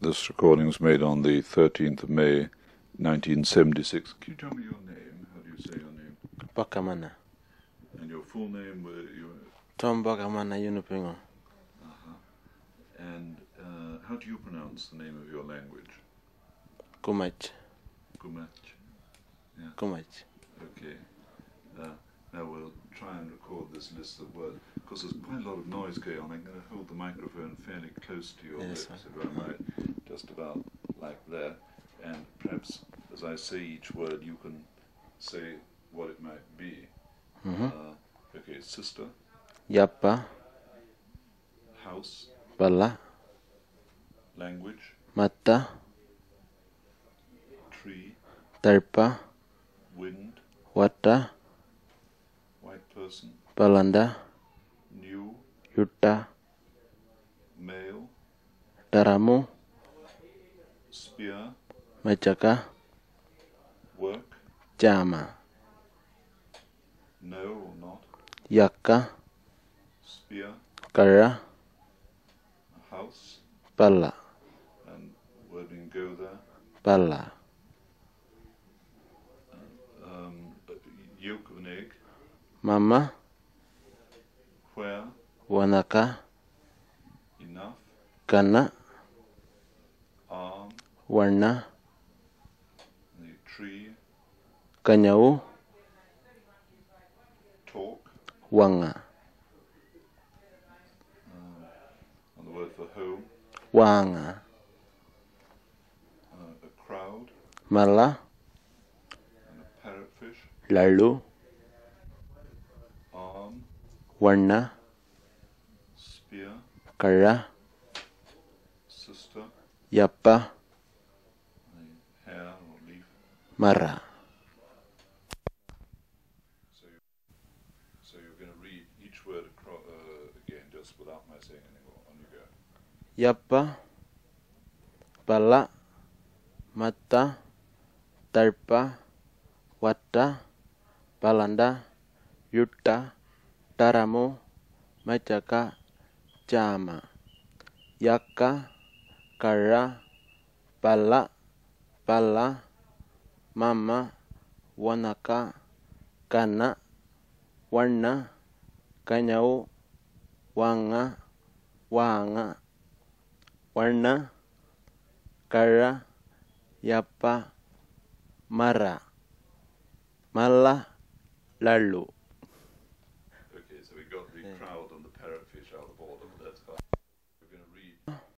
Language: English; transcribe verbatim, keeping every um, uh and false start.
this recording was made on the thirteenth of May, nineteen seventy-six. Can you tell me your name? How do you say your name? Bakamana. And your full name? Were you? Tom Bakamana Yuulngu. Uh-huh. And uh, how do you pronounce the name of your language? Gumatj. Gumatj. Yeah. Gumatj. Okay. Uh, now we'll try and record this list of words, because there's quite a lot of noise going on. I'm going to hold the microphone fairly close to your Yes, lips, if I might, just about like that. And perhaps as I say each word, you can say what it might be. Mm-hmm. Uh, okay, sister. Yappa. House. Bala. Language. Matta. Tree. Tarpa. Wind. Wata. White person. Balanda. New. Yutta. Male. Daramu. Spear. Majaka. Work. Jama. No or not. Yakka. Spear. Kara. A house. Bala. And where we can go there. Bala. Um, yolk of an egg. Mama. Where. Wanaka. Enough. Kana. Arm. Warna. The tree. Kanyau. Talk. Wanga. Um, and the word for home. Wanga. Uh, a crowd. Mala. And a parrotfish. Lalu. Arm. Warna. Spear. Kara. Sister. Yappa. The hair or leaf. Mara. So, you, so you're going to read each word acro- uh, again, just without my saying anything more. On you go. Yappa. Bala. Matta. Tarpa. Wata. Balanda. Yutta. Daramu. Majaka. Jama. Yakka. Kara. Bala. Bala. Mama. Wanaka. Kana. Warna. Kanyau. Wanga. Wanga. Warna. Kara. Yappa. Mara. Mala. Lalu. Okay, so we got the Yeah. crowd and the parrotfish out of